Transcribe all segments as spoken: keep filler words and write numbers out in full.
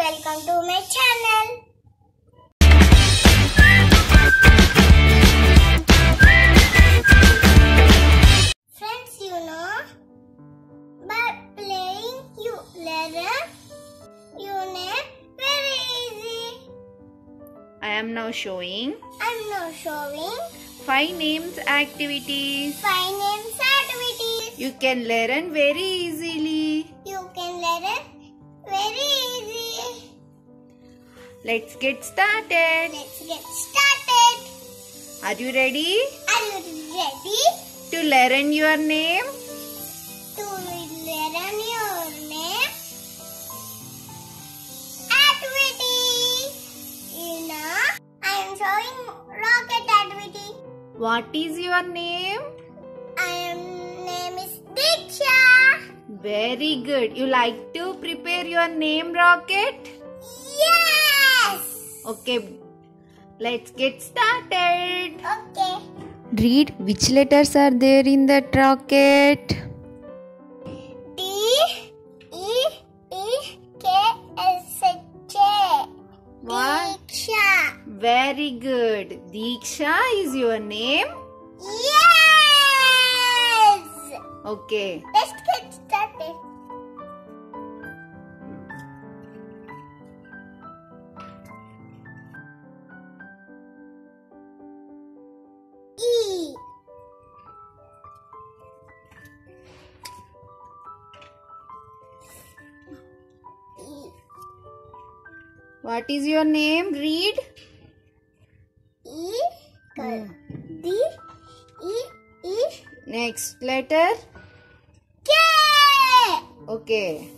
welcome to my channel. Friends, you know, by playing you learn your name very easy. I am now showing I'm now showing five names activities. five names activities. You can learn very easily. You can learn very easy. Let's get started. Let's get started. Are you ready Are you ready to learn your name? to learn your name? Activity. You know, I am showing rocket activity. What is your name? I am name is Diksha. Very good. You like to prepare your name, Rocket? Yes. Okay. Let's get started. Okay. Read which letters are there in that rocket. D E E K S H A. What? Diksha. Very good. Diksha is your name? Yes. Okay. Let's get started. E. E. What is your name? Read. E. D. E. E. Next letter. K. Okay.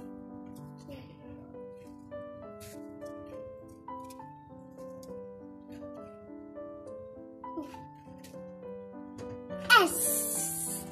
S.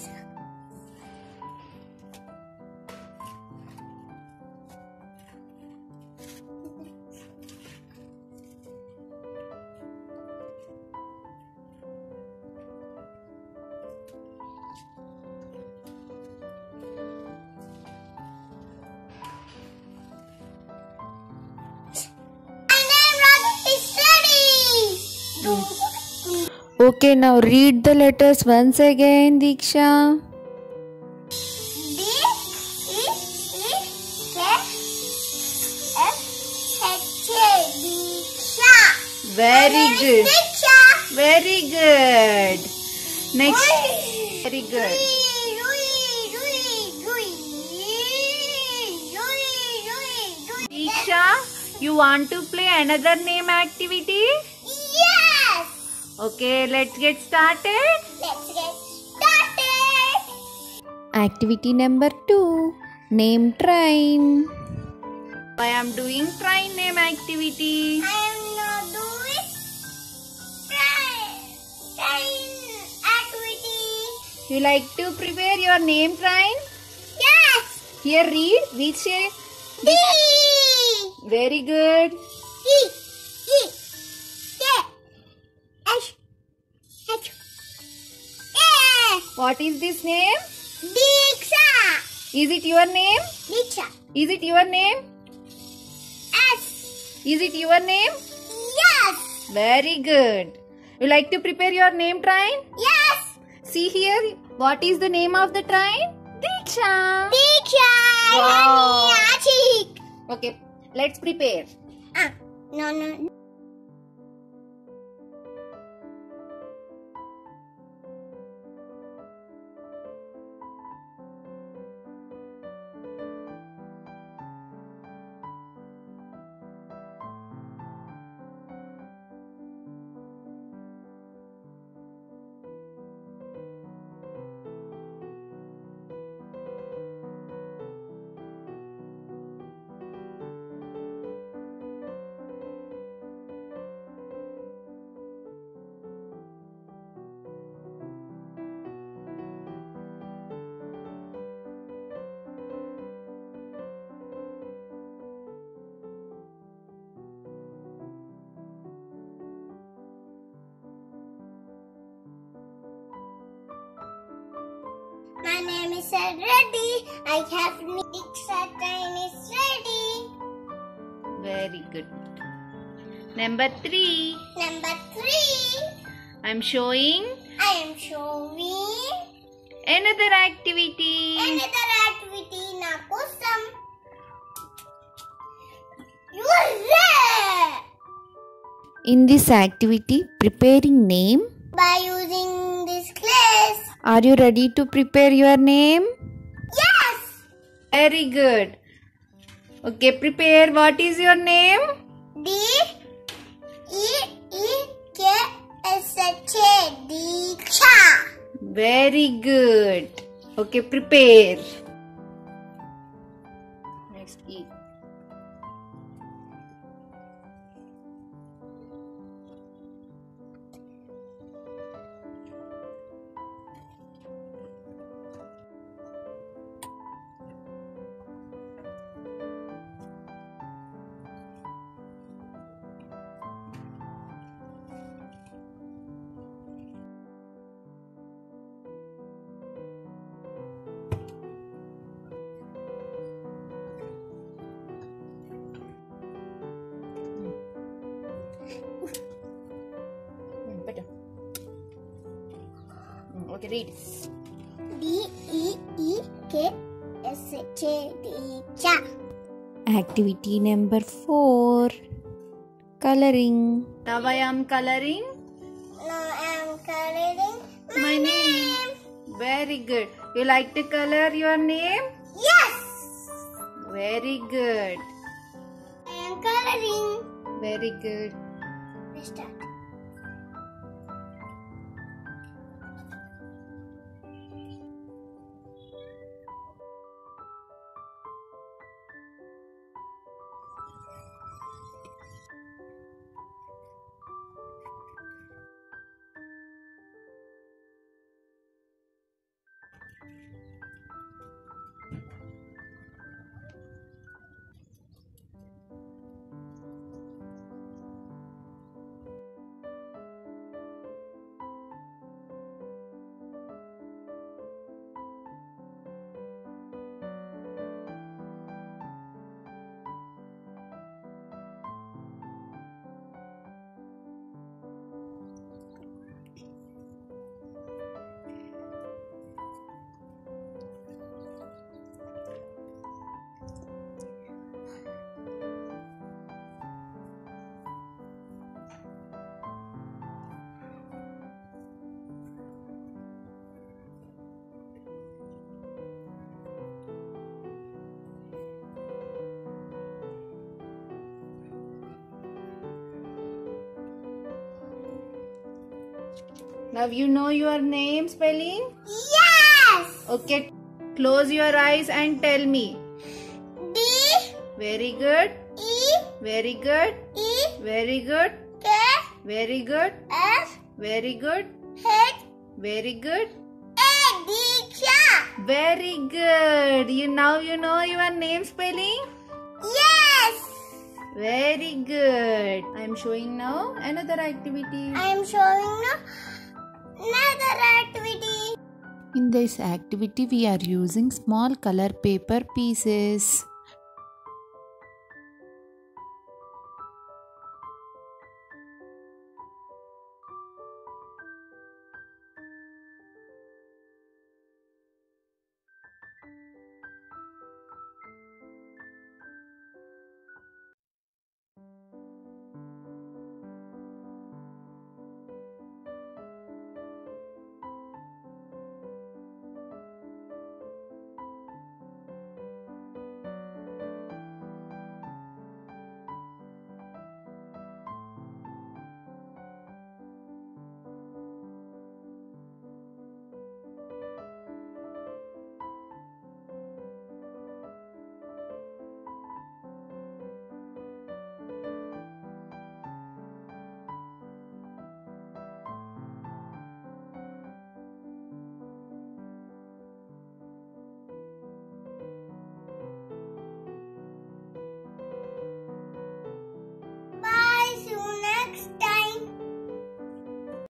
My name Rocket is ready. Okay, now read the letters once again, Diksha. D E E K S H A. Diksha. Very My name is good. Diksha. Very good. Next. Rui. Very good. Rui, Rui, Rui, Rui, Rui, Rui. Diksha, you want to play another name activity? Yes. Okay, let's get started. Let's get started. Activity number two. Name train. I am doing train name activity. I am not doing train, train activity. You like to prepare your name train? Yes. Here read which. D. Very good. E. E. K. S. H. A. What is this name? Diksha. Is it your name? Diksha. Is it your name? S. Is it your name? Yes. Very good. You like to prepare your name train? Yes. See here. What is the name of the train? Diksha. Diksha. Wow. Rani Achik. Okay, let's prepare. Ah. No, no. My name is ready. I have Diksha train is ready. Very good. Number three. Number three. I'm showing I am showing another activity. another activity na kosam. You are there. In this activity, preparing name. By using this glass. Are you ready to prepare your name? Yes. Very good. Okay, prepare. What is your name? D E E K S H A Diksha. Very good. Okay, prepare. Next, E. Better. Okay, read. D E E K S H A Diksha. Activity number four. Coloring. Now I am coloring Now I am coloring my, my name. Very good. You like to color your name? Yes. Very good. I am coloring. Very good. Let's start. Now you know your name spelling? Yes. Okay. Close your eyes and tell me. D Very good. E Very good. E Very good. K Very good. S Very good. H Very good. A Diksha. Very good. You now you know your name spelling? Yes. Very good. I am showing now another activity. I am showing now another activity. In this activity, we are using small color paper pieces.